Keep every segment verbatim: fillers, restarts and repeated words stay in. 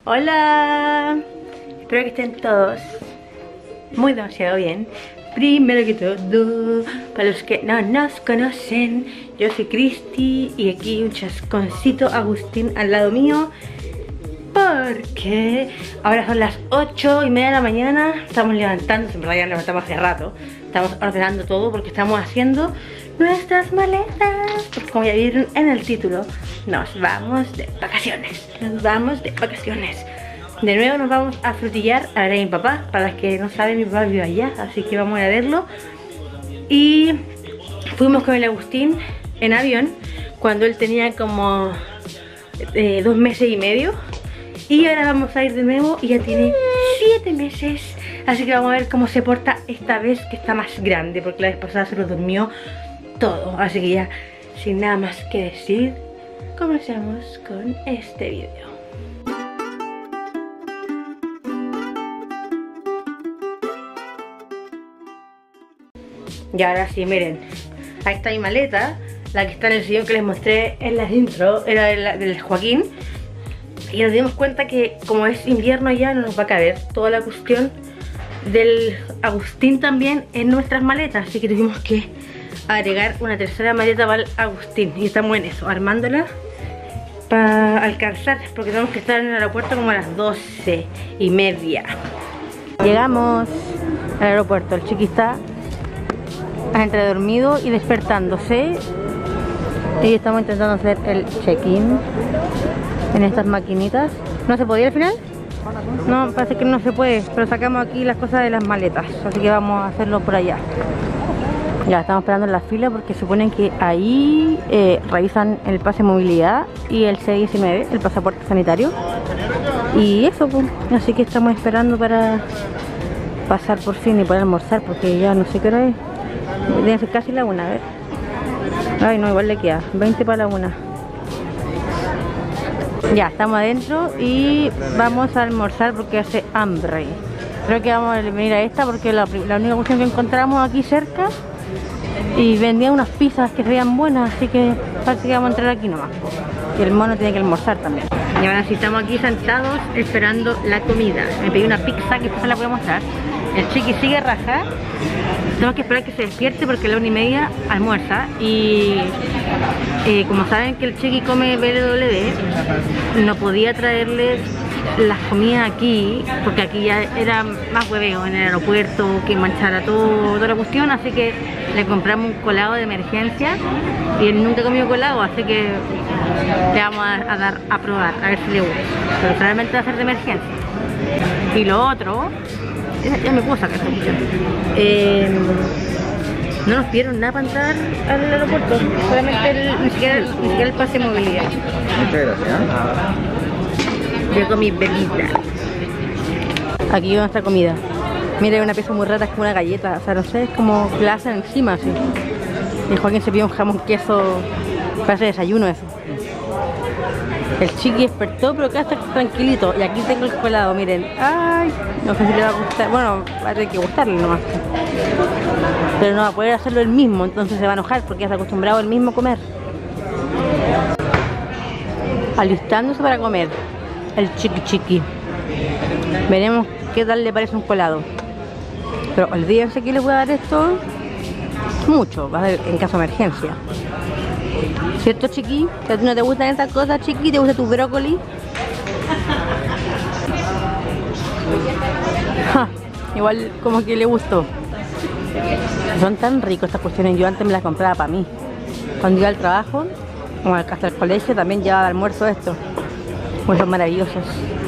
Hola, espero que estén todos muy demasiado bien. Primero que todo, para los que no nos conocen, yo soy Cristi y aquí un chasconcito Agustín al lado mío, porque ahora son las ocho y media de la mañana. Estamos levantando, en verdad ya levantamos hace rato. Estamos ordenando todo porque estamos haciendo nuestras maletas, porque como ya vieron en el título, nos vamos de vacaciones. Nos vamos de vacaciones. De nuevo nos vamos a frutillar a ver a mi papá. Para las que no saben, mi papá vive allá, así que vamos a ir a verlo. Y fuimos con el Agustín en avión cuando él tenía como eh, dos meses y medio. Y ahora vamos a ir de nuevo y ya tiene siete meses. Así que vamos a ver cómo se porta esta vez que está más grande, porque la vez pasada se lo durmió todo. Así que ya, sin nada más que decir, comencemos con este video. Y ahora sí, miren, ahí está mi maleta. La que está en el sillón que les mostré en las intro era de la, del Joaquín. Y nos dimos cuenta que como es invierno ya no nos va a caber toda la cuestión del Agustín también en nuestras maletas. Así que tuvimos que agregar una tercera maleta para el Agustín. Y estamos en eso, armándola para alcanzar, porque tenemos que estar en el aeropuerto como a las doce y media. Llegamos al aeropuerto, el chiqui está entre dormido y despertándose. Y estamos intentando hacer el check-in en estas maquinitas. ¿No se podía al final? No, parece que no se puede, pero sacamos aquí las cosas de las maletas, así que vamos a hacerlo por allá. Ya estamos esperando en la fila porque suponen que ahí eh, revisan el pase de movilidad y el C diecinueve, el pasaporte sanitario. Y eso, pues, así que estamos esperando para pasar por fin y poder almorzar, porque ya no sé qué hora es. Debe ser casi la una, a ver. Ay, no, igual le queda veinte para la una. Ya, estamos adentro y vamos a almorzar porque hace hambre. Creo que vamos a venir a esta porque la, la única cuestión que encontramos aquí cerca. Y vendían unas pizzas que se veían buenas, así que parece que vamos a entrar aquí nomás. Y el mono tiene que almorzar también. Y ahora sí estamos aquí sentados esperando la comida. Me pedí una pizza que después la voy a mostrar. El chiqui sigue raja. Tenemos que esperar que se despierte porque a la una y media almuerza. Y eh, como saben que el chiqui come B L W, no podía traerles las comidas aquí, porque aquí ya era más hueveo en el aeropuerto, que manchara todo, toda la cuestión. Así que le compramos un colado de emergencia y él nunca comió colado, así que le vamos a, a dar a probar, a ver si le gusta. Pero realmente va a ser de emergencia. Y lo otro, ya, ya me puedo sacar esta cuestión. Eh, no nos pidieron nada para entrar al aeropuerto, solamente el, ni, siquiera, ni siquiera el pase de movilidad. Muchas gracias. Yo comí bebida. Aquí va nuestra comida. Mira, hay una pieza muy rara, es como una galleta. O sea, no sé, es como que la hacen encima así. Y Joaquín se pidió un jamón queso. Parece desayuno eso. El chiqui despertó, pero acá está tranquilito. Y aquí tengo el colado, miren. Ay, no sé si le va a gustar. Bueno, va a tener que gustarle nomás. Pero no va a poder hacerlo él mismo, entonces se va a enojar porque ya está acostumbrado él mismo a comer. Alistándose para comer. El chiqui chiqui. Veremos qué tal le parece un colado. Pero olvídense que les voy a dar esto mucho, va a ser en caso de emergencia. ¿Cierto, chiqui? ¿Que a ti no te gustan estas cosas, chiqui? ¿Te gusta tu brócoli? Ja, igual como que le gustó. Son tan ricos estas cuestiones. Yo antes me las compraba para mí. Cuando iba al trabajo, o hasta el colegio, también llevaba de almuerzo esto. Pues son maravillosos.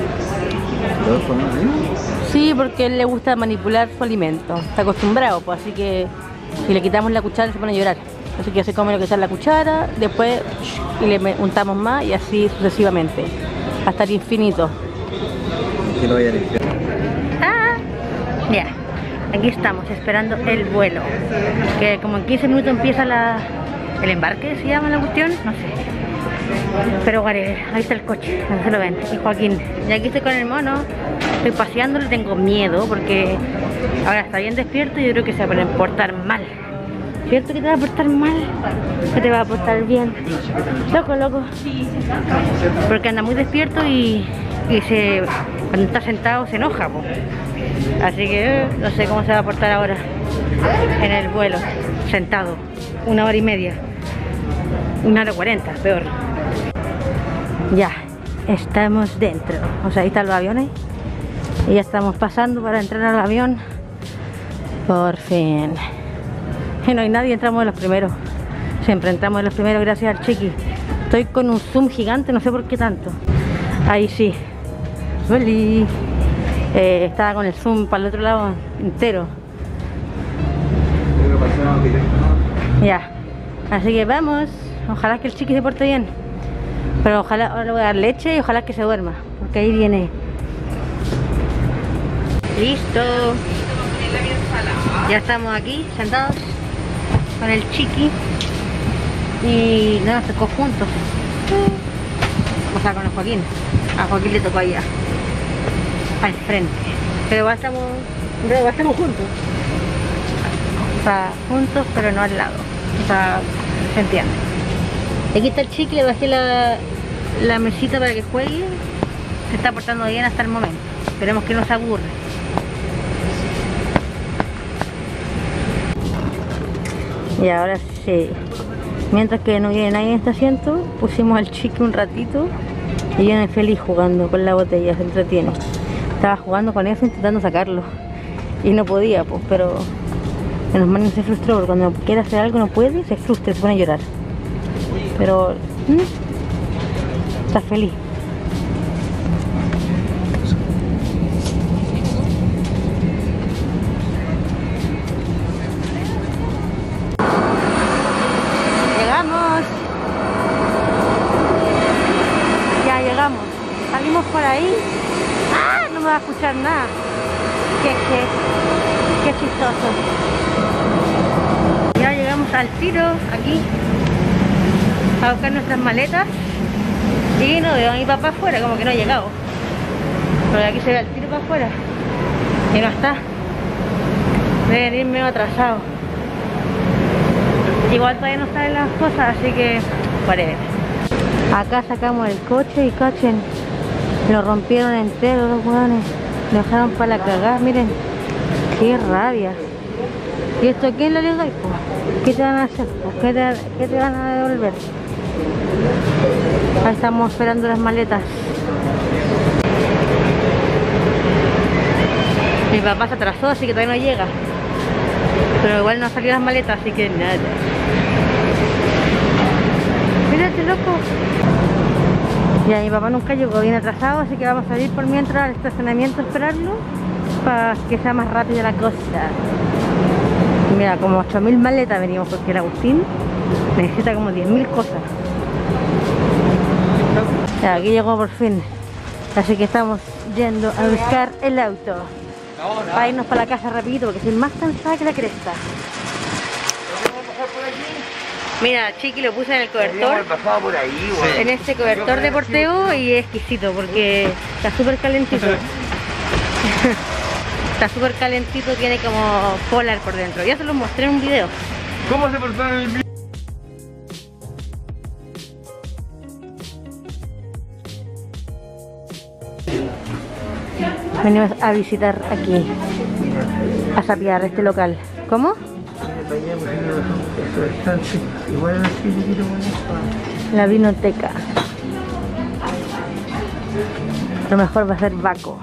Sí, porque a él le gusta manipular su alimento. Está acostumbrado, pues, así que si le quitamos la cuchara se pone a llorar. Así que se come lo que está en la cuchara, después y le untamos más y así sucesivamente. Hasta el infinito. Que lo vaya a limpiar. Ah, ya. Aquí estamos esperando el vuelo. Que como en quince minutos empieza la, el embarque, se llama la cuestión, no sé. Pero whatever, ahí está el coche, no se lo ven, y Joaquín. Y aquí estoy con el mono, estoy paseándolo, tengo miedo porque ahora está bien despierto y yo creo que se va a poner a portar mal. ¿Cierto que te va a portar mal? Que te va a portar bien. Loco, loco. Porque anda muy despierto y y se, cuando está sentado se enoja, po. Así que eh, no sé cómo se va a portar ahora en el vuelo, sentado, una hora y media, una hora cuarenta, peor. Ya, estamos dentro, o sea, ahí están los aviones y ya estamos pasando para entrar al avión, por fin. Y no hay nadie, entramos de los primeros, siempre entramos de los primeros gracias al Chiqui. Estoy con un zoom gigante, no sé por qué tanto. Ahí sí. Oli. Eh, estaba con el zoom para el otro lado entero. Ya. Así que vamos. Ojalá que el Chiqui se porte bien. Pero ojalá, ahora le voy a dar leche y ojalá que se duerma. Porque ahí viene. Listo. Ya estamos aquí sentados con el Chiqui. Y nada, se tocó juntos. O sea, con el Joaquín. A Joaquín le tocó allá, al frente. Pero igual estamos, igual estamos juntos. O sea, juntos pero no al lado. O sea, se entiende. Aquí está el Chiqui, le bajé la, la mesita para que juegue. Se está portando bien hasta el momento. Esperemos que no se aburre. Y ahora sí. Mientras que no viene nadie en este asiento, pusimos al Chiqui un ratito y viene feliz jugando con la botella, se entretiene. Estaba jugando con eso intentando sacarlo y no podía, pues, pero menos mal no se frustró, porque cuando quiere hacer algo no puede, se frustra, se pone a llorar. Pero ¿hmm? está feliz. Salimos por ahí. ¡Ah! No me va a escuchar nada. Qué, qué, qué chistoso. Ya llegamos al tiro aquí a buscar nuestras maletas y no veo a mi papá afuera, como que no ha llegado. Pero aquí se ve al tiro para afuera y no está. Debe venir medio atrasado. Igual todavía no salen las cosas, así que whatever. Acá sacamos el coche y cachen, lo rompieron entero los hueones, lo dejaron para la cagada, miren, qué rabia. ¿Y esto quién lo le doy? ¿Qué te van a hacer? ¿Qué te, qué te van a devolver? Ahí estamos esperando las maletas. Mi papá se atrasó, así que todavía no llega, pero igual no han salido las maletas, así que nada. Mírate, loco. Ya, mi papá nunca llegó, bien atrasado, así que vamos a ir por mientras al estacionamiento a esperarlo para que sea más rápida la cosa. Mira, como ocho mil maletas venimos porque el Agustín necesita como diez mil cosas. Ya, aquí llegó por fin, así que estamos yendo a buscar el auto para irnos para la casa rapidito porque estoy más cansada que la cresta. Mira, Chiqui lo puse en el cobertor, por ahí, en este cobertor de porteo y es exquisito porque está súper calentito. Está súper calentito, tiene como polar por dentro. Ya se lo mostré en un video. ¿Cómo se portó en el video? Venimos a visitar aquí, a sapear este local. ¿Cómo? La vinoteca. Lo mejor va a ser Baco.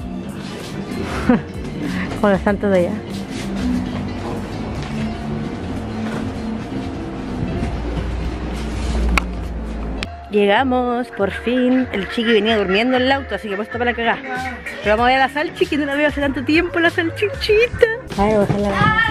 Con los santos de allá. Llegamos, por fin. El Chiqui venía durmiendo en el auto, así que puesto para cagar. Pero vamos a ver a la salchi, que no la veo hace tanto tiempo, la salchichita. Ay, ojalá.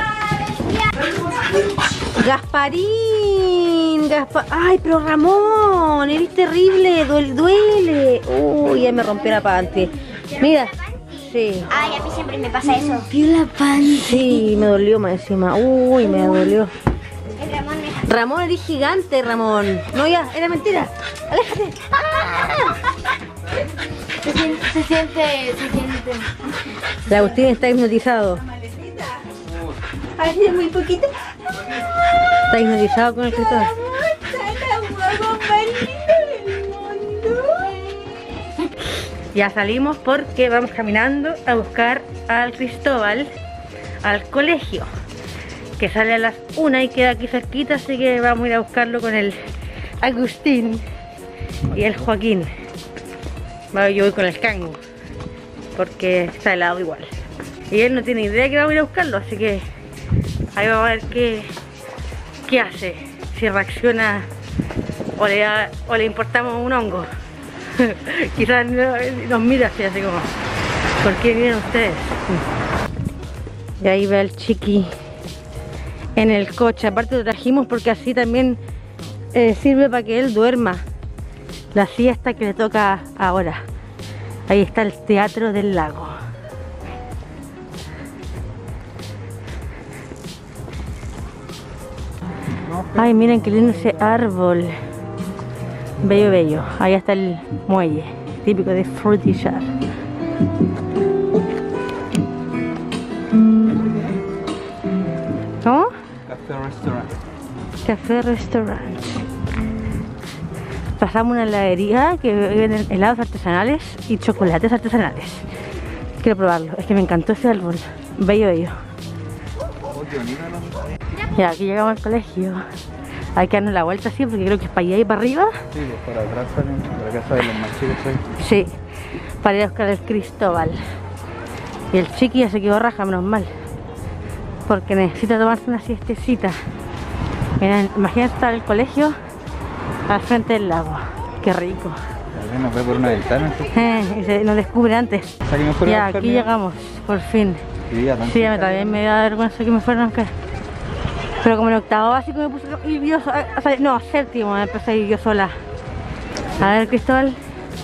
Gasparín, Gaspar... Ay, pero Ramón, eres terrible, duele, duele. Uy, ya me rompió la panty. Mira, sí. Ay, a mí siempre me pasa eso. Rompió la panty. Sí, me dolió más encima. Uy, me dolió. Ramón, me... Ramón, eres gigante, Ramón. No, ya, era mentira. Aléjate. ¡Ah! Se siente, se siente, se siente. La Agustín está hipnotizado. A ver si es muy poquito. Está hipnotizado con el escritor. Está la huevo más linda del mundo. Ya salimos porque vamos caminando a buscar al Cristóbal al colegio, que sale a las una y queda aquí cerquita, así que vamos a ir a buscarlo con el Agustín y el Joaquín. Bueno, yo voy con el Cango porque está helado igual y él no tiene idea que vamos a ir a buscarlo, así que ahí vamos a ver qué, qué hace, si reacciona o le, da, o le importamos un hongo. Quizás nos mira así, así como, ¿por qué vienen ustedes? Y ahí va el chiqui en el coche. Aparte lo trajimos porque así también eh, sirve para que él duerma la siesta que le toca ahora. Ahí está el Teatro del Lago. Ay, miren qué lindo ese árbol. Bello, bello. Ahí está el muelle, típico de Frutillar. ¿Cómo? Café Restaurant. Café Restaurant. Pasamos una heladería que venden helados artesanales y chocolates artesanales. Quiero probarlo, es que me encantó ese árbol. Bello, bello. Ya, aquí llegamos al colegio. Hay que darnos la vuelta así porque creo que es para allá y para arriba. Sí, pues para atrás salen, para la casa de los más chicos ahí. Sí, para ir a buscar el Cristóbal. Y el chiqui ya se quedó raja, menos mal, porque necesita tomarse una siestecita. Miren, imagínate estar en el colegio al frente del lago. Qué rico. A ver, nos ve por una ventana. Eh, y se, nos descubre antes. O sea, que me fueron Ya, a buscar, aquí mira. llegamos, por fin. Sí, ya, tan Sí, a mí cerca. también me da vergüenza que me fueran a buscar. Pero como en octavo básico me puse a ir yo sola, o sea, no, séptimo me empecé a ir yo sola. A ver, Cristóbal,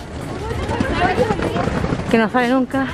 que no sale nunca.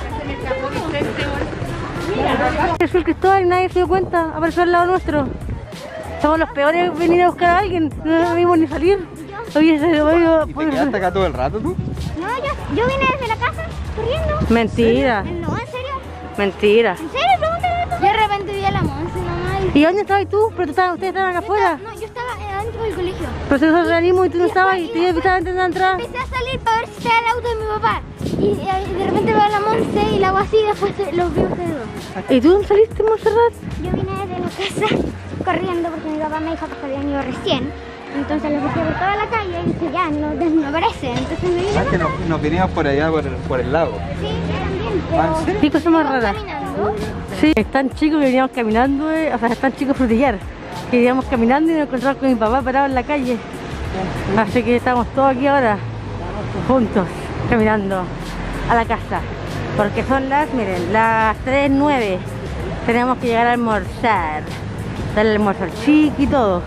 Es el Cristóbal y nadie se dio cuenta, apareció al lado nuestro. Somos los peores en venir a buscar a alguien, no vimos ni salir. Oye, se lo ¿Y te quedaste acá todo el rato tú? No, yo, yo vine desde la casa corriendo. Mentira, No, en serio. mentira. ¿En serio? Pregúntale a tu. Yo de repente vi a la Monse, mamá. Y... ¿Y dónde estabas tú? Pero tú estabas, ustedes estaban acá afuera. No, yo estaba adentro del colegio. Pero si nosotros salimos y tú no estabas y tú ya estabas intentando entrar. Empecé a salir para ver si estaba el auto de mi papá. Y, y de repente veo a la Monse y la hago así y después los vi a ustedes dos. ¿Y tú dónde saliste, Montserrat? Yo vine desde la casa corriendo porque mi papá me dijo que se habían ido recién. Entonces los busqué por toda la calle y dije, ya, no, no aparece. Entonces me vine Ah, a que nos, nos vinimos por allá, por el, por el lago. Sí, yo también, pero... Ah, ¿en serio? ¿Qué cosa más rara? Caminando. Sí, es tan chico que veníamos caminando, eh, o sea, es tan chico frutillar, que íbamos caminando y nos encontramos con mi papá parado en la calle. Así que estamos todos aquí ahora, juntos, caminando a la casa. Porque son las, miren, las tres nueve. Tenemos que llegar a almorzar. Darle el almuerzo al chiqui y todo.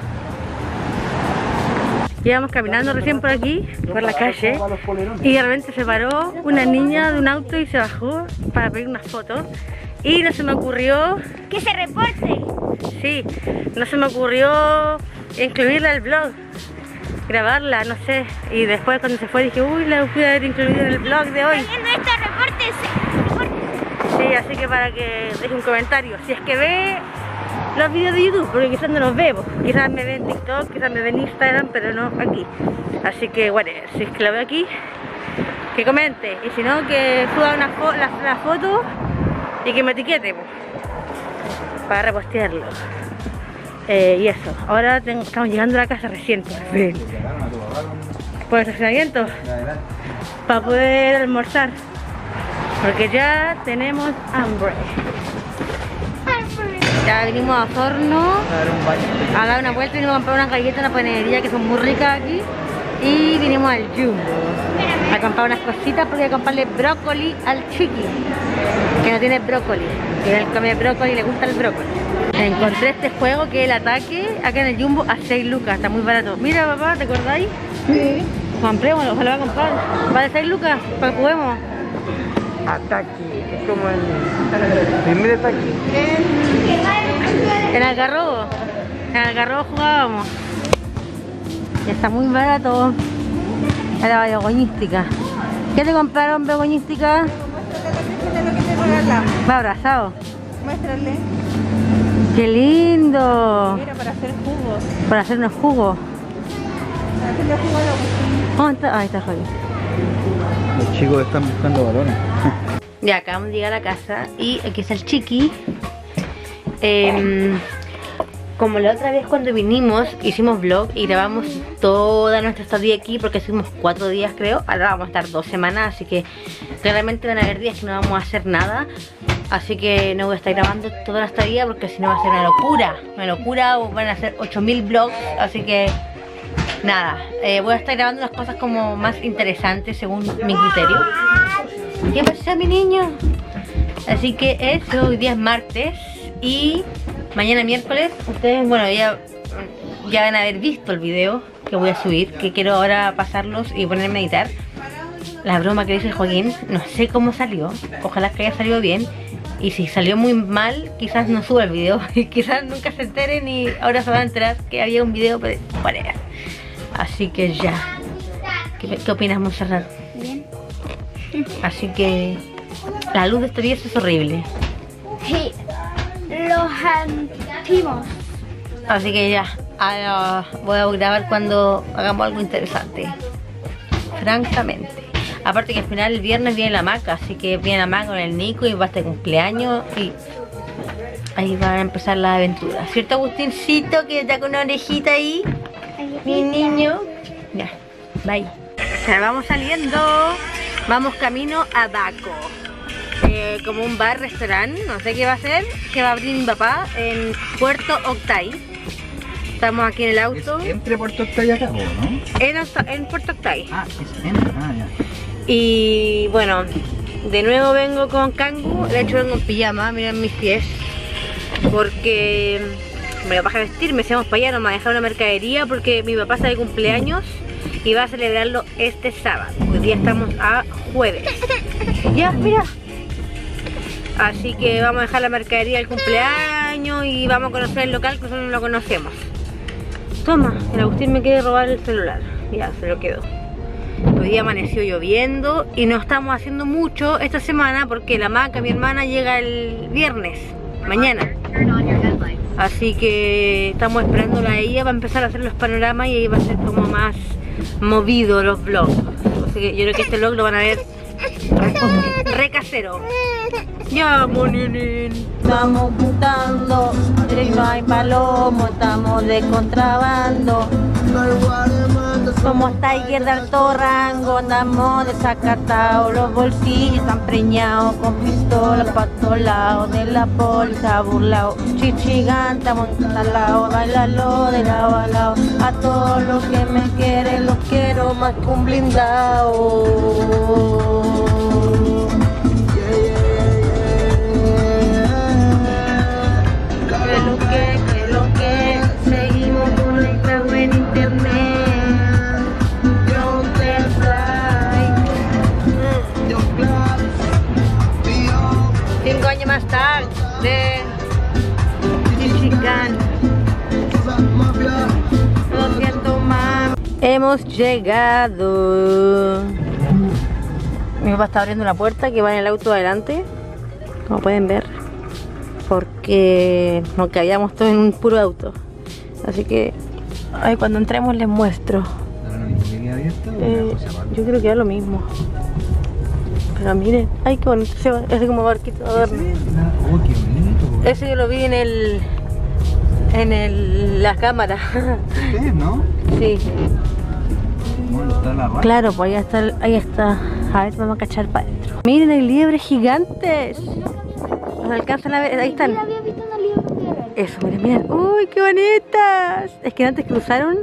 Íbamos caminando recién por aquí, por la calle, y de repente se paró una niña de un auto y se bajó para pedir unas fotos. Y no se me ocurrió, ¡Que se reporte! sí, no se me ocurrió incluirla al blog, grabarla, no sé. Y después cuando se fue dije, uy, la pude haber incluido en el blog de hoy. Haciendo esto, repórtese. Sí, así que para que deje un comentario, si es que ve los videos de YouTube, porque quizás no los veo, quizás me ve en TikTok, quizás me ve en Instagram, pero no aquí. Así que bueno, si es que la veo aquí, que comente, y si no, que suba una fo la, la foto y que me etiquete pues, para repostearlo. Eh, y eso, ahora tengo, estamos llegando a la casa recién, por fin, por el estacionamiento, para poder almorzar, porque ya tenemos hambre. Ya vinimos a Osorno a dar una vuelta y vinimos a comprar unas galletas en la panadería que son muy ricas aquí. Y vinimos al Jumbo a comprar unas cositas porque hay que comprarle brócoli al chiqui, que no tiene brócoli. Y él come brócoli y le gusta el brócoli. Encontré este juego que es el ataque acá en el Jumbo a seis lucas, está muy barato. Mira papá, ¿te acordáis? Sí. Comprémoslo, ojalá va a comprar. Vale seis lucas, para que juguemos. Ataque, es como el primer ataque. En Algarrobo, en Algarrobo jugábamos. Ya está muy barato. A la begoñística. ¿Qué te compraron, begoñística? Va abrazado. Muéstrale. ¡Qué lindo! Mira, para hacer jugos. Para hacer unos jugos. Para hacerle jugo a la ¿Dónde está? Ahí está, Javi. Los chicos están buscando balones. Ya acabamos de llegar a la casa y aquí está el chiqui. Eh, como la otra vez cuando vinimos, hicimos vlog y grabamos toda nuestra estadía aquí porque estuvimos cuatro días creo. Ahora vamos a estar dos semanas, así que claramente van a haber días que no vamos a hacer nada. Así que no voy a estar grabando toda la estadía porque si no va a ser una locura. Una locura, o van a ser ocho mil vlogs, así que nada, eh, voy a estar grabando las cosas como más interesantes según mi criterio. ¿Qué pasa, mi niño? Así que eso, hoy día es martes y mañana miércoles, ustedes, bueno, ya, ya van a haber visto el video que voy a subir, que quiero ahora pasarlos y ponerme a editar. La broma que dice Joaquín, no sé cómo salió, ojalá que haya salido bien. Y si salió muy mal, quizás no suba el video, quizás nunca se enteren y ahora se van a enterar que había un video, pero bueno. Así que ya. ¿Qué, qué opinas, Montserrat? Bien. Así que la luz de este día es horrible. Sí, los antiguos. Así que ya, ahora voy a grabar cuando hagamos algo interesante. Francamente. Aparte que al final el viernes viene la Maca, así que viene la Maca con el Nico y va a estar cumpleaños y ahí va a empezar la aventura. ¿Cierto, Agustincito, que está con una orejita ahí? Mi niño. Ya, bye. Ya vamos saliendo. Vamos camino a Daco. Eh, como un bar, restaurante, no sé qué va a ser, que va a abrir mi papá en Puerto Octay. Estamos aquí en el auto. ¿Es entre Puerto Octay acá, ¿no? En, en Puerto Octay. Ah, es en, ah, ya. Y bueno, de nuevo vengo con Kangu. De hecho vengo en pijama, miren mis pies, porque me lo vas a vestir, me decíamos para allá, no me va a dejar una mercadería porque mi papá está de cumpleaños y va a celebrarlo este sábado. Hoy día estamos a jueves. Ya, mira. Así que vamos a dejar la mercadería del cumpleaños y vamos a conocer el local que nosotros no lo conocemos. Toma, el Agustín me quiere robar el celular. Ya, se lo quedó. Hoy día amaneció lloviendo y no estamos haciendo mucho esta semana porque la Maca, mi hermana, llega el viernes, mañana. Así que estamos esperándola a ella para empezar a hacer los panoramas y ahí va a ser como más movido los vlogs. Así que yo creo que este vlog lo van a ver re, re casero. Ya, moninin. Estamos juntando, no hay palomo, estamos de contrabando. Somos Tiger de alto rango, andamos desacatados, los bolsillos están preñados con pistolas para todos lados, de la bolsa burlao, chichigante, amontalao, bailalo de lado a lado, a todos los que me quieren los quiero más que un blindao. Que lo que, que lo que, seguimos conectados en internet. Cinco años más tarde, Chichigán. Lo siento, mami. Hemos llegado. Mi papá está abriendo la puerta que va en el auto adelante, como pueden ver, porque nos cabíamos todos en un puro auto. Así que ay, cuando entremos les muestro. Eh, yo creo que es lo mismo. Pero miren, ay qué bonito, es como barquito de adorno. Oh, qué bonito. Ese yo lo vi en el, en el, la cámara. ¿Ustedes, no? Sí. Bueno, está la raza. Claro, pues ahí está, ahí está. A ver, vamos a cachar para adentro. Miren, hay liebres gigantes. Nos alcanzan a ver, ahí están. Había visto una liebre. Eso, miren, miren. Uy, qué bonitas. Es que antes cruzaron,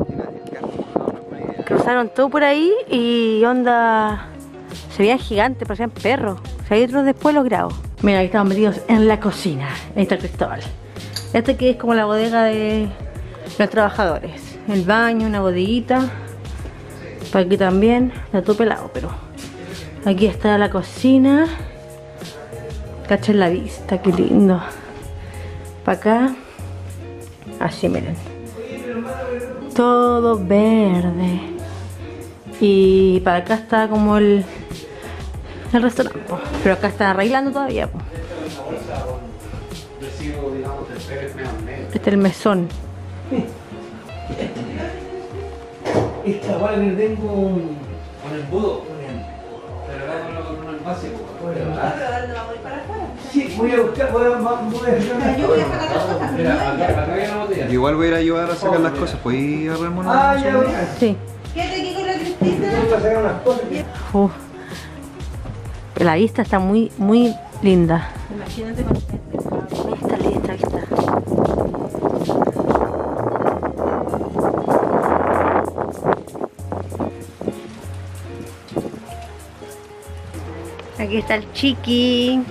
cruzaron todo por ahí y onda, se veían gigantes, parecían perros. O sea, hay otros después los grabo. Mira, ahí estamos metidos en la cocina. Ahí está Cristóbal. Este que es como la bodega de los trabajadores. El baño, una bodeguita. Para aquí también, está todo pelado, pero aquí está la cocina. Cachen la vista, qué lindo. Para acá, así miren. Todo verde. Y para acá está como el, el restaurante. Pero acá están arreglando todavía. Este es el mesón. Esta vale que tengo con el budo. Sí, voy a buscar, voy a, voy a... Igual voy a ir a ayudar a sacar las cosas, ¿puedes ir a agarrarme una? Ah, ya voy. Sí. Quédate aquí con la Cristina. Voy a sacar unas cosas. Uf. La vista está muy, muy linda. Imagínate con Está lista, lista. Aquí está el chiqui.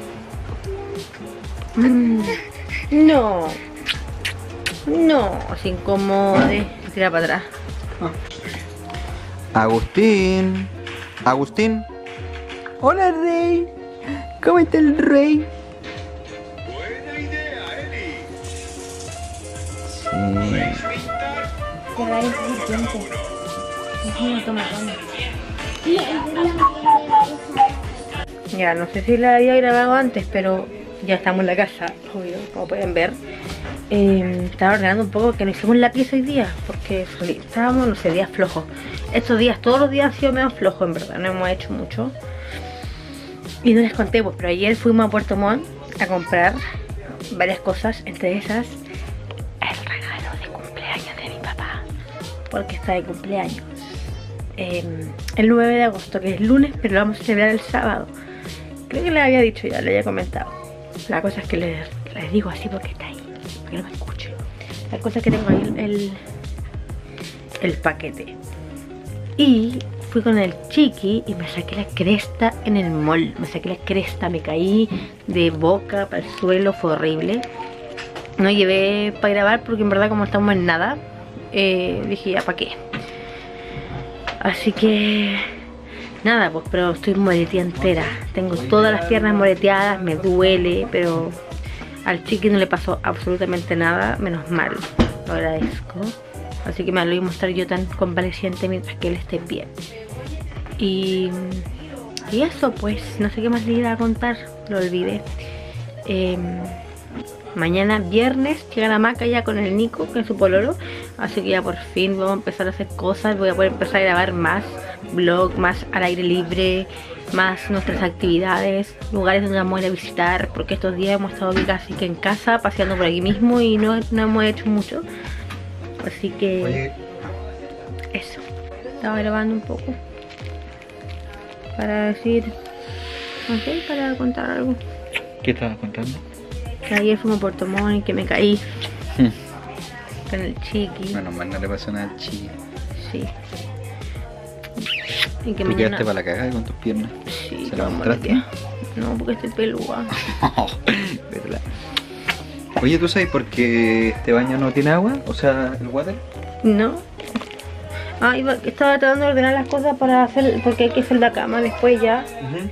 Mm. No. No, se incomode. Se tira para atrás. Agustín. Agustín. Hola, rey. ¿Cómo está el rey? Buena idea, Eli. Sí. Te va a decir tiempo. No, toma, toma. Ya, no sé si la había grabado antes, pero ya estamos en la casa, obvio, como pueden ver. Eh, estaba ordenando un poco que no hicimos la pieza hoy día, porque estábamos, no sé, días flojos. Estos días, todos los días han sido menos flojos, en verdad, no hemos hecho mucho. Y no les conté, pues, pero ayer fuimos a Puerto Montt a comprar varias cosas, entre esas el regalo de cumpleaños de mi papá, porque está de cumpleaños eh, el nueve de agosto, que es lunes, pero lo vamos a celebrar el sábado. Creo que le había dicho ya, le había comentado. La cosa es que les, les digo así porque está ahí, para que no me escuche. La cosa es que tengo ahí el, el paquete. Y fui con el chiqui y me saqué la cresta en el mall. Me saqué la cresta, me caí de boca para el suelo, fue horrible. No llevé para grabar porque en verdad como estamos en nada, eh, dije ya, ¿para qué? Así que... nada, pues, pero estoy moreteada entera. Tengo todas las piernas moreteadas, me duele, pero al chiqui no le pasó absolutamente nada, menos mal, lo agradezco. Así que me lo voy a mostrar yo tan convaleciente mientras que él esté bien. Y, y eso, pues, no sé qué más le iba a contar, lo olvidé. Eh, mañana viernes llega la Maca ya con el Nico, que es su pololo. Así que ya por fin vamos a empezar a hacer cosas. Voy a poder empezar a grabar más vlog, más al aire libre, más nuestras actividades, lugares donde vamos a ir a visitar, porque estos días hemos estado casi que en casa, paseando por aquí mismo y no, no hemos hecho mucho. Así que... Oye. Eso. Estaba grabando un poco para decir, no sé, para contar algo. ¿Qué estabas contando? Que ayer fuimos a Puerto Montt y que me caí con el chiqui. Menos mal no le pasó nada al chiqui. Sí. Y que ¿Tú mañana... quedaste para la cagada con tus piernas? Sí, ¿Se todo la mostraste? moreteada. No, porque estoy peluda. ¿Verdad? Oye, ¿tú sabes por qué este baño no tiene agua? O sea, el water. No. Ah, iba, estaba tratando de ordenar las cosas para hacer, porque hay que hacer la cama después ya.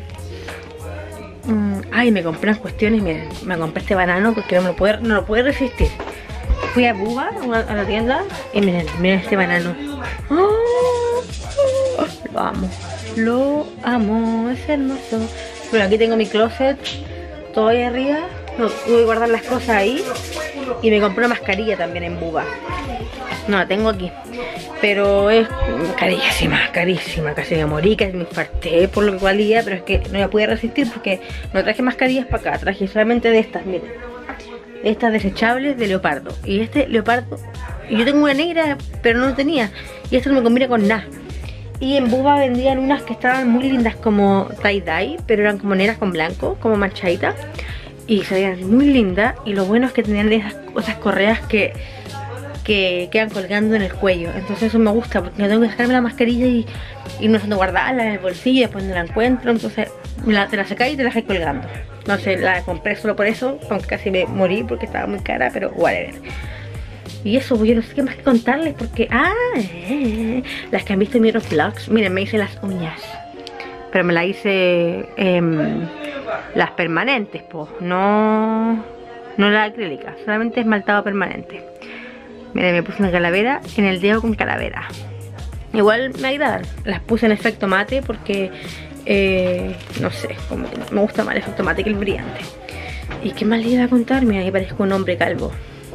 Uh-huh. Mm, ay, me compré unas cuestiones, miren, me compré este banano porque no me lo puedo, no lo puedo resistir. Fui a Buba, a la tienda, y miren, miren este banano. Oh, oh, lo amo, lo amo, es hermoso. Bueno, aquí tengo mi closet, todo ahí arriba. No, voy a guardar las cosas ahí. Y me compré una mascarilla también en Buba. No la tengo aquí, pero es carísima, carísima. Casi me morí, casi me infarté por lo que valía. Pero es que no la pude resistir porque no traje mascarillas para acá. Traje solamente de estas, miren, de estas desechables de leopardo. Y este leopardo, y yo tengo una negra, pero no tenía. Y esto no me combina con nada. Y en Buba vendían unas que estaban muy lindas como tie-dye, pero eran como negras con blanco, como manchaditas. Y se veían muy lindas. Y lo bueno es que tenían esas, esas correas que, que quedan colgando en el cuello. Entonces eso me gusta, porque no tengo que sacarme la mascarilla y, y no sé dónde guardarla en el bolsillo y después no la encuentro. Entonces la, te la sacáis y te la dejáis colgando. No sé, la compré solo por eso, aunque casi me morí porque estaba muy cara, pero whatever. Y eso, pues yo no sé qué más que contarles porque... Ah, eh, las que han visto en mis otros vlogs. Miren, me hice las uñas, pero me las hice... Eh, las permanentes, pues, no, no la acrílica, solamente esmaltado permanente. Miren, me puse una calavera en el dedo con calavera. Igual me agradan, las puse en efecto mate porque, eh, no sé, como que me gusta más el efecto mate que el brillante. ¿Y qué más le iba a contar? Mira, ahí parezco un hombre calvo.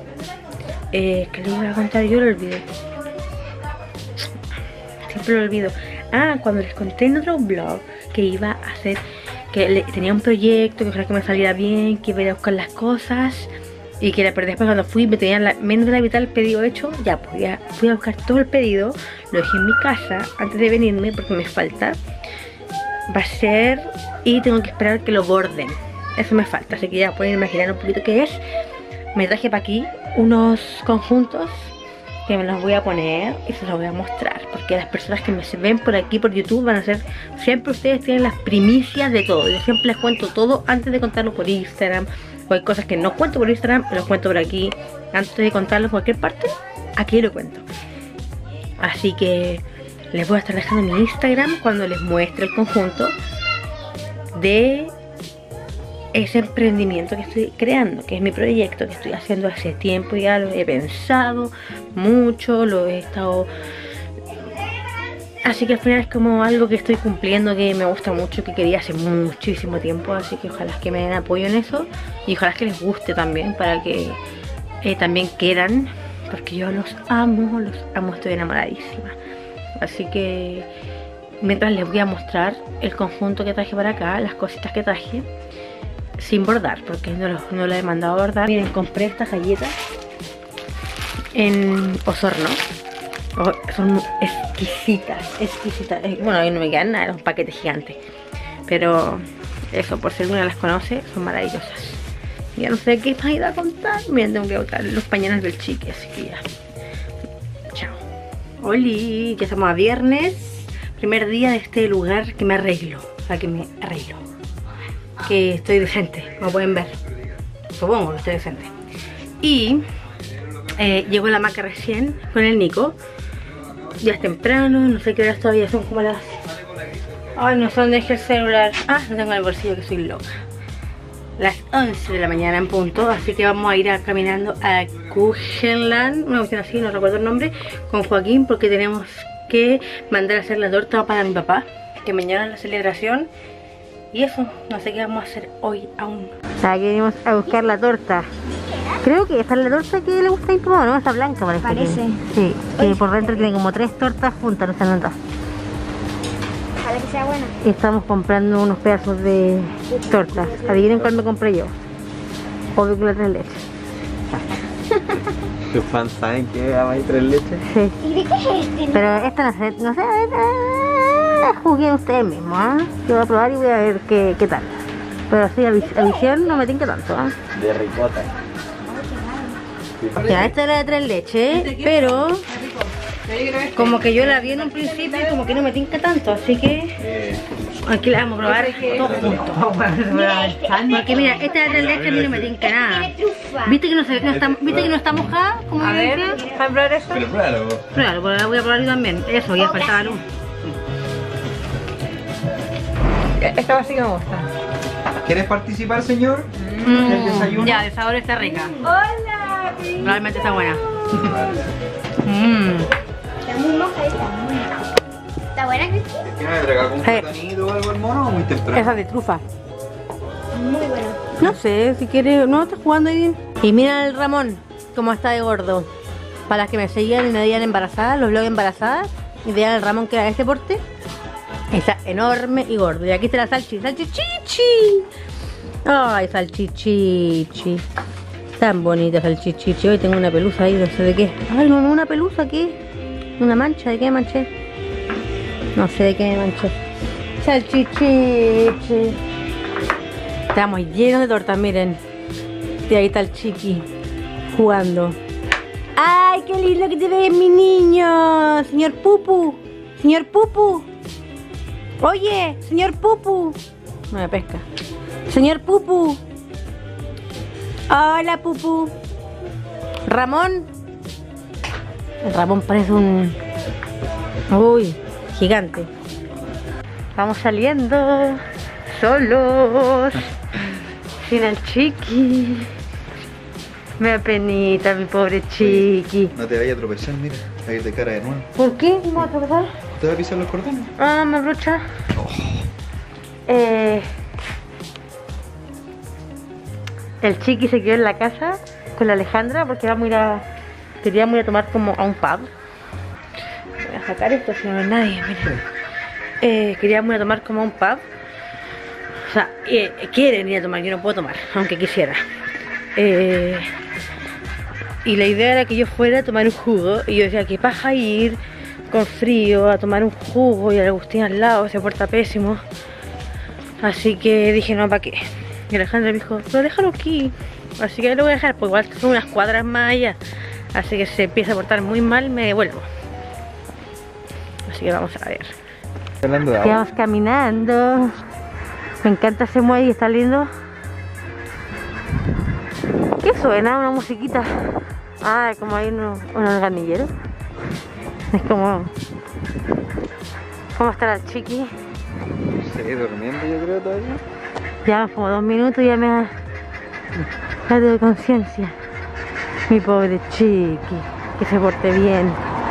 Eh, ¿Qué le iba a contar? Yo lo olvidé. Siempre lo olvido. Ah, cuando les conté en otro vlog que iba a hacer... que le, tenía un proyecto, que ojalá que me saliera bien, que iba a ir a buscar las cosas y que la, pero después cuando fui me tenían la, menos de la mitad del pedido hecho. Ya, pues ya fui a buscar todo el pedido, lo dejé en mi casa antes de venirme porque me falta. Va a ser, y tengo que esperar que lo borden, eso me falta, así que ya pueden imaginar un poquito qué es. Me traje para aquí unos conjuntos que me los voy a poner y se los voy a mostrar, porque las personas que me ven por aquí por YouTube van a ser, siempre ustedes tienen las primicias de todo. Yo siempre les cuento todo antes de contarlo por Instagram, o hay cosas que no cuento por Instagram, los cuento por aquí antes de contarlo en cualquier parte, aquí lo cuento. Así que les voy a estar dejando mi Instagram cuando les muestre el conjunto de ese emprendimiento que estoy creando, que es mi proyecto, que estoy haciendo hace tiempo. Ya lo he pensado mucho, lo he estado... Así que al final es como algo que estoy cumpliendo, que me gusta mucho, que quería hace muchísimo tiempo. Así que ojalá que me den apoyo en eso y ojalá que les guste también, para que eh, también quieran, porque yo los amo, los amo, estoy enamoradísima. Así que mientras les voy a mostrar el conjunto que traje para acá, las cositas que traje sin bordar, porque no lo, no lo he mandado a bordar. Miren, compré estas galletas en Osorno. Oh, son exquisitas, exquisitas. Eh, bueno, ahí no me quedan nada, era un paquete gigante. Pero eso, por si alguna las conoce, son maravillosas. Ya no sé qué más ir a contar. Miren, tengo que botar los pañales del chique, así que ya. Chao. Oli, ya estamos a viernes. Primer día de este lugar que me arreglo. O sea, que me arreglo. Que estoy decente, como pueden ver. Supongo que estoy decente. Y eh, llegó la maca recién con el Nico. Ya es temprano, no sé qué horas todavía, son como las... Ay, no sé dónde dejé el celular. Ah, no tengo en el bolsillo, que soy loca. Las once de la mañana en punto, así que vamos a ir a, caminando a Kuchenland, una cuestión así, no recuerdo el nombre, con Joaquín, porque tenemos que mandar a hacer la torta para mi papá, que mañana es la celebración. Y eso, no sé qué vamos a hacer hoy aún. Aquí venimos a buscar la torta. Creo que esta es la torta que le gusta a mi papá, ¿no? Esta blanca parece. Parece. Que, sí, que por dentro tiene como tres tortas juntas, no se nota. Ojalá que sea buena. Y estamos comprando unos pedazos de tortas. Adivinen cuál me compré yo. Obvio que la tres leches. ¿Tus fans saben que hay tres leches? Sí. ¿Y de qué es este? Pero esta no sé, no sé, eh, juzguen ustedes mismos, ¿ah? ¿eh? Yo voy a probar y voy a ver qué, qué tal. Pero sí, a, vis a visión no me tinca tanto, ¿ah? ¿eh? De ricota. Ya, esta era de tres leches, pero como que yo la vi en un principio y como que no me tinca tanto, así que aquí la vamos a probar todos juntos. Porque mira, esta de tres leches a mí no me tinca nada. ¿Viste que no, se, no, está, ¿viste que no está mojada? Como a ver, ¿Vas a probar eso? Pero claro. claro, pues la voy a probar yo también. Eso, ya faltaba luz. Esta sí que me gusta. ¿Quieres participar, señor? Mm, ¿El desayuno? ya, de sabor está rica. Hola. Realmente está buena. Mmm. Está muy mojadita. ¿Está buena, Cristina? ¿Qué me traga algún Sí. platanito o algo, hermano? O muy temprano. Esa de trufa. Muy buena. No sé, si quiere, no, está jugando ahí bien. Y mira el Ramón, cómo está de gordo. Para las que me seguían y me veían embarazada, los vlogs embarazadas, y vean el Ramón que era de este porte. Está enorme y gordo. Y aquí está la salchi, salchichichi. Ay, salchichichi. Tan bonita salchichichi. Hoy tengo una pelusa ahí, no sé de qué. Ay, no, no, una pelusa, ¿qué? Una mancha, ¿de qué me manché? No sé de qué me manché. Salchichichi. Estamos llenos de tortas, miren. Y ahí está el chiqui jugando. ¡Ay, qué lindo que te ves, mi niño! Señor Pupu. Señor Pupu. Oye, señor Pupu. No me pesca. Señor Pupu. Hola, Pupu. Ramón. El Ramón parece un... Uy, gigante. Vamos saliendo solos. Sin el chiqui. Me da penita, mi pobre chiqui. No te vayas a tropezar, mira. Va a ir de cara de nuevo. ¿Por qué? ¿Cómo va a tropezar? ¿Te va a pisar los cordones? Ah, me brocha. Oh. Eh, el chiqui se quedó en la casa con la Alejandra porque vamos a ir a, queríamos ir a tomar como a un pub. Voy a sacar esto si no ve nadie, mira. Eh, queríamos ir a tomar como a un pub. sea, eh, quieren ir a tomar, yo no puedo tomar, aunque quisiera. Eh, y la idea era que yo fuera a tomar un jugo. Y yo decía, qué paja ir con frío a tomar un jugo y el Agustín al lado, se porta pésimo. Así que dije, no, ¿para qué? Y Alejandra me dijo, pero déjalo aquí. Así que lo voy a dejar, pues igual son unas cuadras más allá. Así que si se empieza a portar muy mal, me devuelvo. Así que vamos a ver. Hablando de agua. Vamos caminando. Me encanta ese muelle, está lindo. ¿Qué suena? Una musiquita. Ah, como hay unos, unos organilleros. Es como... ¿Cómo está la chiqui? No sé, durmiendo yo creo todavía. Ya como dos minutos y ya me da falta de conciencia. Mi pobre chiqui, que se porte bien.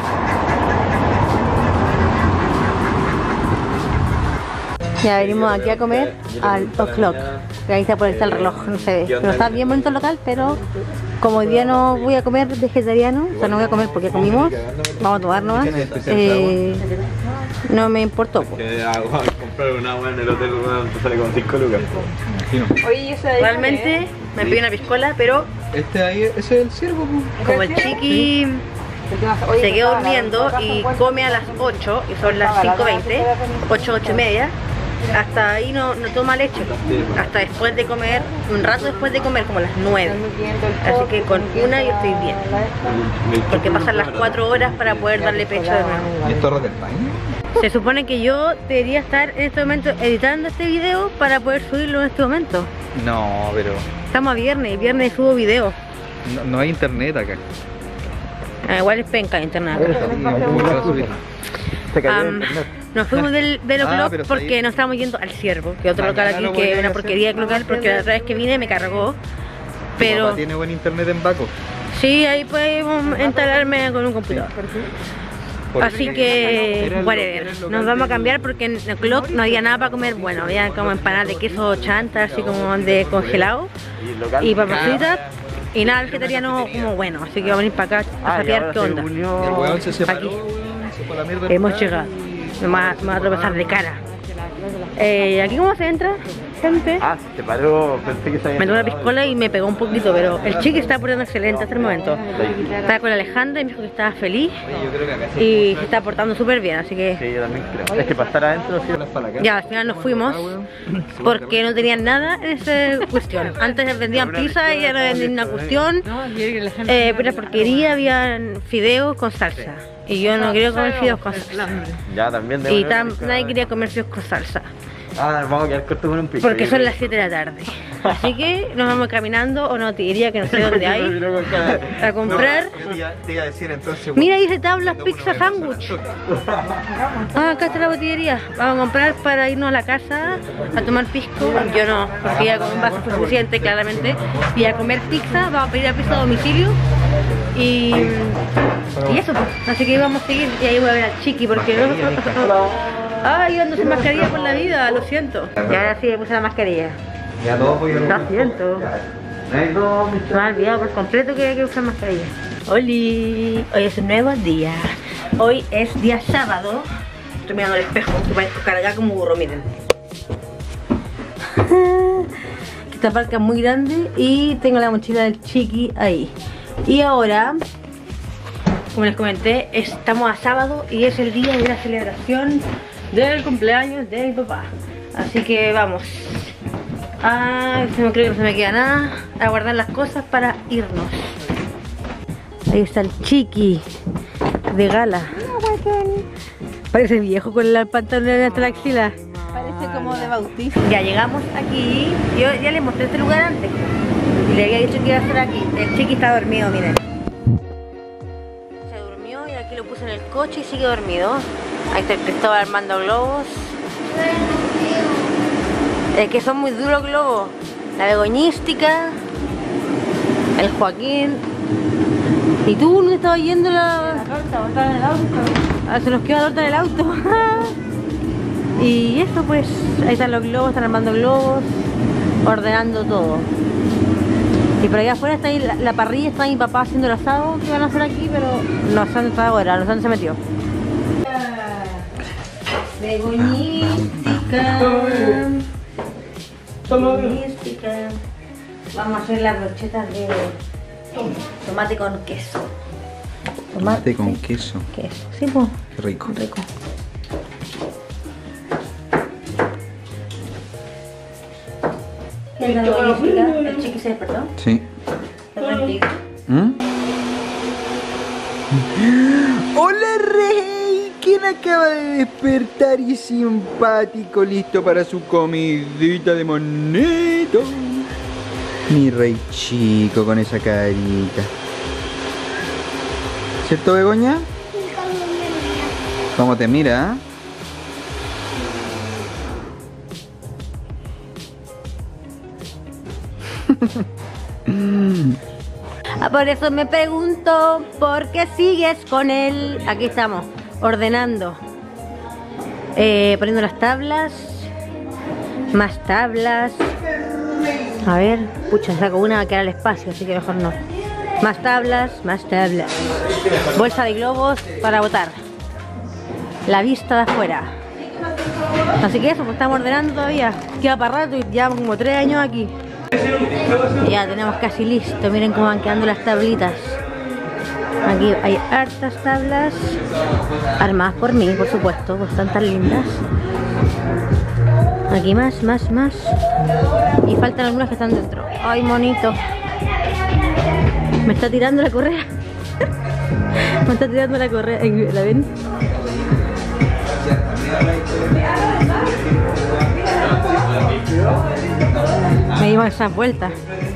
Ya venimos aquí a comer al O'Clock, que ahí está por ahí está el reloj, no se ve. Pero está bien bonito el local, pero como hoy día no voy a comer vegetariano, o sea no voy a comer porque comimos, vamos a tomar nomás, eh, no me importó. Po. Que agua, comprar un agua en el hotel te sale con cinco lucas. Imagino. Oye, eso de Realmente me pidió una piscola, pero Este ahí, ese es el ciervo, pues. como el chiqui se quedó durmiendo y come a las ocho, y son las cinco veinte, ocho, ocho y media, hasta ahí no, no toma leche, hasta después de comer, un rato después de comer, como las nueve. Así que con una yo estoy bien, porque pasan las cuatro horas para poder darle pecho de nuevo. ¿Y esto es de España? Se supone que yo debería estar en este momento editando este video para poder subirlo en este momento. No, pero Estamos a viernes, y viernes subo video. no, no hay internet acá. Ah, igual es penca de internet. ¿Cómo se va a subir? Se cayó el Am, internet. nos fuimos del, del Ah, O'Clock pero porque ahí- nos estábamos yendo al Ciervo, que otro local Mañana aquí lo que es podrían una hacer. porquería de local, porque la otra vez que vine me cargó. ¿Tu Pero papá tiene buen internet en Baco? sí, ahí podemos instalarme con un computador. Por- Así que, Era el- whatever, era el local nos vamos a de- cambiar porque en el O'Clock no había nada para comer bueno, había como empanadas de queso chanta, así como de congelado, Y el local. y papas fritas, y nada vegetariano como bueno, así que vamos a ir para acá a Ah, y sapear ahora qué se onda. unió- El weón se separó, Aquí. weón, se fue a la mierda. Hemos llegado, me va, me va a tropezar de cara. Eh, ¿Aquí cómo se entra, gente? Ah, se paró, pensé que se había Me tomó una parado. piscola y me pegó un poquito, pero el chico está portando excelente hasta el momento. Estaba con Alejandra y me dijo que estaba feliz Yo creo que acá se y se está portando súper bien, así que Sí, yo también creo. Es que para estar adentro sí. para acá. ya al final nos fuimos porque no tenían nada en esa cuestión. Antes vendían pizza y ya no vendían una cuestión. Eh, pero la porquería habían fideos con salsa. Y yo no quería comer fideos con salsa. Ya también de Y tam- nadie quería comer fideos con salsa. Ah, vamos a quedar cortos con un pico. Porque son las siete de la tarde. Así que nos vamos caminando, o no, te diría que no sé dónde hay, a comprar. Te iba- te iba a decir entonces. Mira, dice tablas pizza sándwich. Ah, acá está la botillería. Vamos a comprar para irnos a la casa a tomar pisco. Yo no, porque ya con un vaso fue suficiente, claramente. Y a comer pizza, vamos a pedir la pizza a domicilio. Y, y eso, pues. Así que vamos a seguir. Y ahí voy a ver al chiqui, porque no. Ay, ando sin mascarilla por la vida, lo siento. Y ahora sí me puse la mascarilla. Ya todos voy a Lo siento. Me ha olvidado por completo que hay que usar mascarilla. Oli, hoy es un nuevo día. Hoy es día sábado. Estoy mirando el espejo, que parezco cargada como burro, miren. Esta parca es muy grande y tengo la mochila del chiqui ahí. Y ahora, como les comenté, estamos a sábado y es el día de la celebración del cumpleaños de mi papá. Así que vamos. Ah, se me cree que no se me queda nada. A guardar las cosas para irnos. Ahí está el chiqui de gala. Parece viejo con la pantalón hasta la axila. Parece como de bautizo. Ya llegamos aquí. Yo ya les mostré este lugar antes. Y le había dicho que iba a estar aquí. El chiqui está dormido, miren. Se durmió y aquí lo puse en el coche y sigue dormido. Ahí está el Cristóbal armando globos. Es que son muy duros globos. La begoñística, el Joaquín. ¿Y tú dónde estaba yendo la...? La torta, botada en el auto. Ah, se nos quedó la torta en el auto. Y eso pues, ahí están los globos, están armando globos, ordenando todo. Y por allá afuera está ahí la, la parrilla, está mi papá haciendo el asado que van a hacer aquí, pero no sé dónde está ahora, no sé dónde se metió. Begoñística. mística. Vamos a hacer las brochetas de tomate con queso. Tomate con queso. Queso, sí, pues. Qué rico. Rico. ¿Y la doña el chiqui se despertó? Sí. ¿Está tranquilo? ¿Mm? ¡Hola, Rey! ¿Quién acaba de despertar y simpático, listo para su comidita de monito? Mi rey chico con esa carita. ¿Cierto, Begoña? ¿Cómo te mira? Ah, por eso me pregunto por qué sigues con él. Aquí estamos, ordenando, eh, poniendo las tablas, más tablas. A ver, pucha, saco una, va a quedar al espacio, así que mejor no. Más tablas, más tablas. Bolsa de globos para botar. La vista de afuera. Así que eso, pues estamos ordenando todavía. Queda para rato y llevamos como tres años aquí. Ya tenemos casi listo, miren cómo van quedando las tablitas. Aquí hay hartas tablas, armadas por mí, por supuesto, pues están tan lindas. Aquí más, más, más. Y faltan algunas que están dentro. Ay, monito. Me está tirando la correa. Me está tirando la correa. ¿La ven? Me dimos esas vueltas.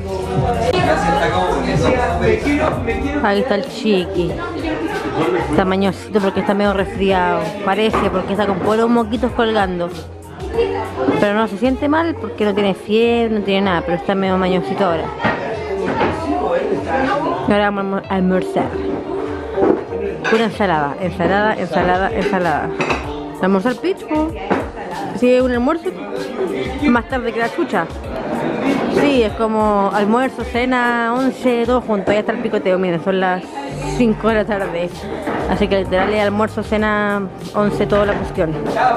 Ahí está el chiqui. Está mañosito porque está medio resfriado. Parece porque está con puros moquitos colgando. Pero no se siente mal porque no tiene fiebre, no tiene nada. Pero está medio mañosito ahora. Y ahora vamos a almorzar. Pura ensalada, ensalada, ensalada, ensalada. Almorzar pizza. ¿Sí, un almuerzo? Más tarde que la chucha. Sí, es como almuerzo, cena, once, todo junto. Ahí está el picoteo, miren, son las cinco de la tarde. Así que literal es almuerzo, cena, once, toda la cuestión.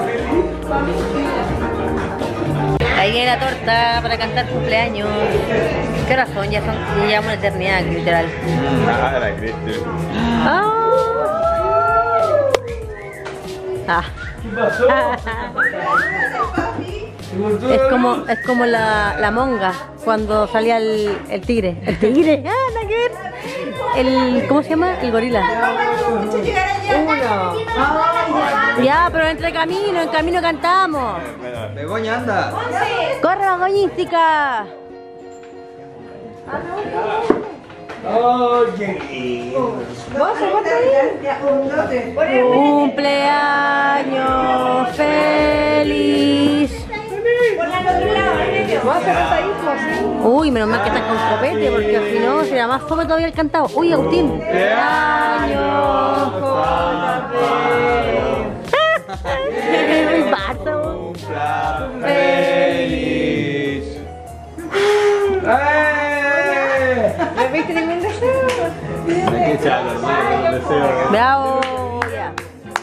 Ahí viene la torta para cantar cumpleaños. ¿Qué hora son? Ya son, ya llevamos una eternidad, literal. Ah, la Cristian. Ah. Ah. Es como, es como la, la monga cuando salía el, el tigre. El tigre, ah, nada que ver. El, ¿cómo se llama? El gorila. Uno. Ya, pero entre camino, en camino cantamos. Begoña, anda. ¡Corre, Begoñística! Cumpleaños feliz. Uy, menos mal que estás con copete porque si no sería más fome todavía el cantado. Uy, Agustín. Cumpleaños muy pato. Feliz. ¿Me viste ningún deseo? Qué chato, hermano, deseo. Bravo. Ya.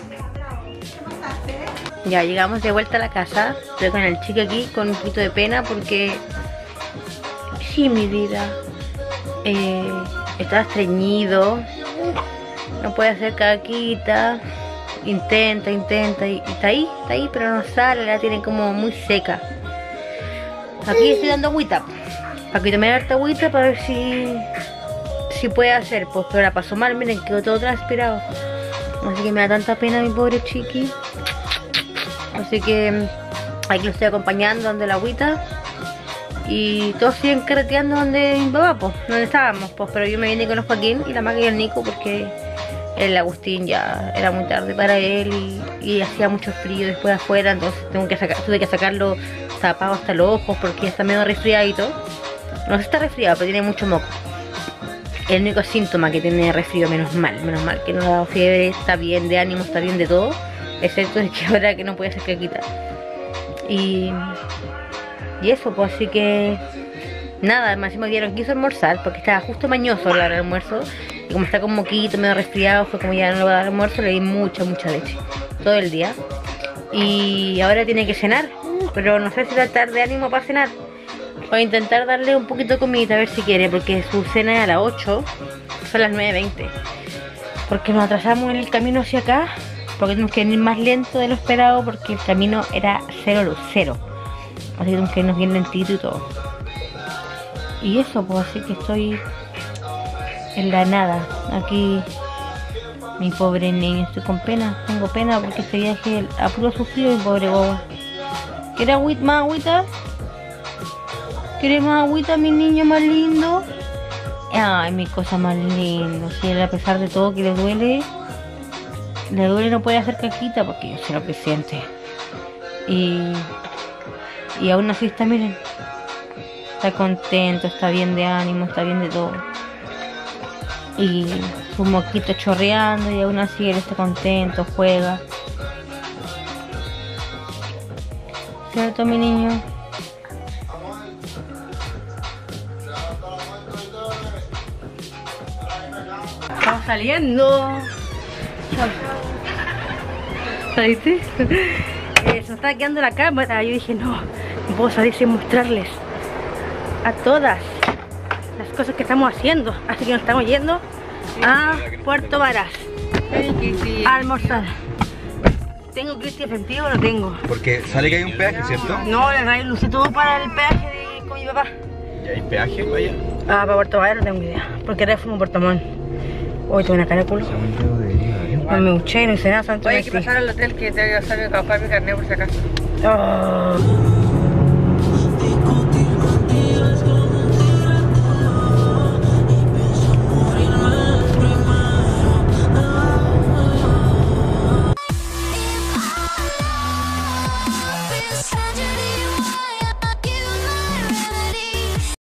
Ya llegamos de vuelta a la casa. Estoy con el chico aquí con un poquito de pena porque sí, mi vida, eh, está estreñido, no puede hacer caquita, intenta, intenta y, y está ahí, está ahí, pero no sale, la tiene como muy seca. Aquí estoy dando agüita, aquí tomé harta agüita para ver si si puede hacer, pues, pero la pasó mal, miren, quedó todo transpirado. Así que me da tanta pena mi pobre chiqui. Así que aquí lo estoy acompañando, dando la agüita. Y todos siguen carreteando donde mi papá, pues, donde estábamos, pues, pero yo me vine con los Joaquín y la Maca y el Nico porque el Agustín ya era muy tarde para él y, y hacía mucho frío después afuera, entonces tengo que sacar, tuve que sacarlo tapado hasta los ojos porque ya está medio resfriadito. No sé si está resfriado, pero tiene mucho moco. El único síntoma que tiene resfrío, menos mal, menos mal, que no ha dado fiebre, está bien de ánimo, está bien de todo, excepto de que ahora que no puede hacer caquita. Y... Y eso, pues, así que nada, además me dieron quiso almorzar porque estaba justo mañoso a la hora del almuerzo. Y como está con moquito, medio resfriado, fue como ya no le voy a dar almuerzo, le di mucha, mucha leche. Todo el día. Y ahora tiene que cenar, pero no sé si va a estar de ánimo para cenar. Voy a intentar darle un poquito de comida a ver si quiere, porque su cena es a las ocho, son las nueve veinte. Porque nos atrasamos en el camino hacia acá, porque tenemos que venir más lento de lo esperado, porque el camino era cero luz, cero. Así que tenemos que irnos bien lentito y todo. Y eso, pues así que estoy en la nada. Aquí, mi pobre niño, estoy con pena, tengo pena porque este viaje a puro sufrido, mi pobre boba. ¿Quiere agüita, más agüita? ¿Quiere más agüita, mi niño más lindo? Ay, mi cosa más lindo. Si él, a pesar de todo que le duele, le duele, no puede hacer caquita porque yo sé lo que siente. Y, y aún así está, miren, está contento, está bien de ánimo, está bien de todo. Y su moquito chorreando y aún así él está contento, juega. ¿Cierto, mi niño? Estamos saliendo. ¿Viste? Eh, se nos estaba quedando la cámara. Yo dije, no, no puedo salir sin mostrarles a todas las cosas que estamos haciendo. Así que nos estamos yendo a Puerto Varas a almorzar. ¿Tengo Cristi efectivo o no tengo? Porque sale que hay un peaje, ¿cierto? No, le trae lucí todo para el peaje de, con mi papá. ¿Y hay peaje para allá? Ah, para Puerto Varas no tengo idea. Porque ahora fuimos a Puerto Montt. Uy, tengo una cara de culo. No me duché, no hice nada. Oye, hay que pasar al hotel que te voy a hacer mi papá mi carnet por si acaso. Oh.